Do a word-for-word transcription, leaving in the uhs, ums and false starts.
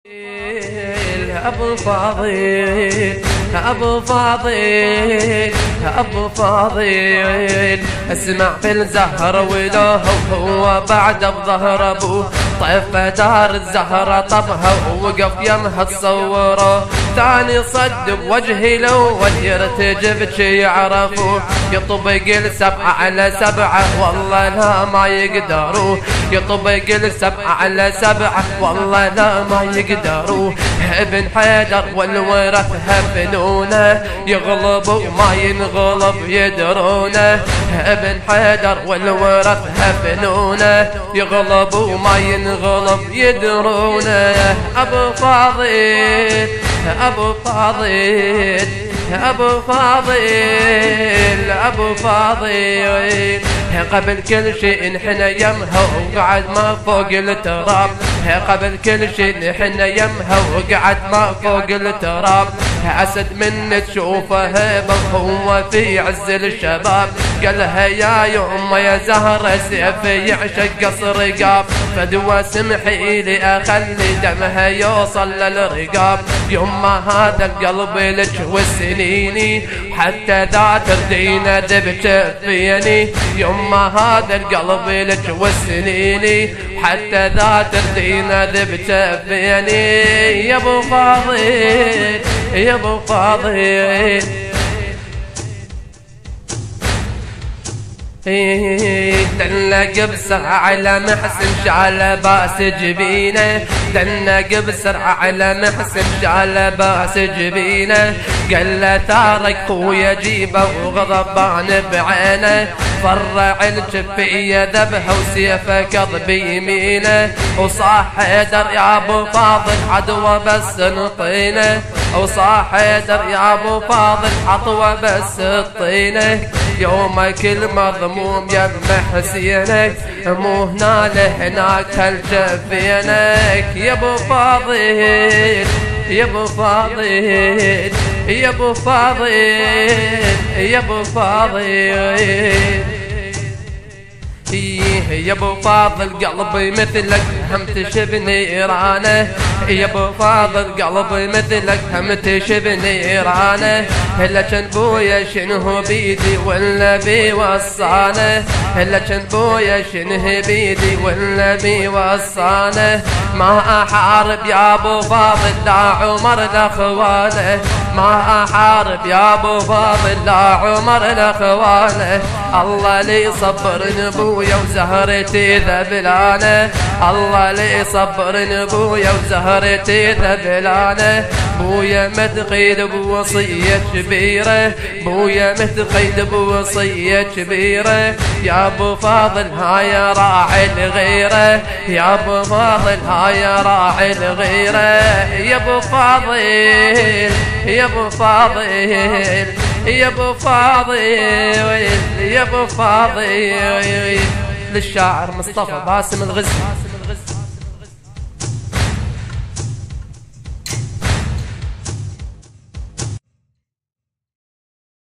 أبو فاضل أبو فاضل أبو فاضل اسمع في الزهر ولو هو بعد بظهر أبوه طيف دار الزهرة طبها ووقف يمها تصوره ثاني صد بوجهي الأول يرتجف شي يعرفوه يطبق السبعة على سبعة والله لا ما يقدروا يطبق السبعة على سبعة والله لا ما يقدروا ابن حيدر والورثها فنونه يغلبوا ما ينغلب يدرونه ابن حيدر والورثها فنونه يغلبوا ما ينغلب يدرونه أبو فاضل أبو فاضل أبو فاضل أبو فاضل قبل كل شيء نحن يمها وقعد ما فوق التراب قبل كل شيء نحن يمها وقعد ما فوق التراب أسد من تشوفه هيبة هو في عز الشباب قالها يا يوم يا زهرة سيف يعشق قصر رقاب فدوى سمحي لي أخلي دمها يوصل للرقاب يوم ما هذا القلب لك والسنيني حتى ذا تردينا دبت فيني يوم ما هذا القلب لك والسنيني حتى ذا تردينا دبت فيني يا ابو فاضل يا ابو فاضل دنق بسرعة على محسن شعل باس جبينه دنق بسرعة على محسن شعل باس جبينه قال له تارك خويا جيبه وغضبان بعينه فرع الجفية ذبها وسيفه كضب يمينه وصاح حيدر يا ابو فاضل عدوه بس نطينه وصاح حيدر يا ابو فاضل عطوه بس الطينه يوم كل مضموم يم حسينك مو هنا لهناك هالجفينك يا ابو فاضل يا ابو فاضل يا ابو فاضل يا ابو فاضل يا ابو فاضل قلبي مثلك هم تشب نيرانه يا ابو فاضل قلبي مثلك هم تشب نيرانه هلا كان بويا شنو بيدي ولا بي وصانه هلا كان بويا شنو بيدي ولا بي وصانه ما احارب يا ابو فاضل لا عمر لا خوانه ما احارب يا ابو فاضل لا عمر لا خوانه الله لي صبر نبويا وزهرتي ذبلانه الله لي صبر نبويا وزهرتي ذبلانه بويا متقيد بوصية كبيرة بويا متقيد بوصية كبيرة يا ابو فاضل هاي راعي الغيرة يا ابو فاضل هاي راعي الغيرة يا ابو فاضل يا ابو فاضل يا ابو فاضل يا ابو فاضل للشاعر مصطفى باسم الغزي.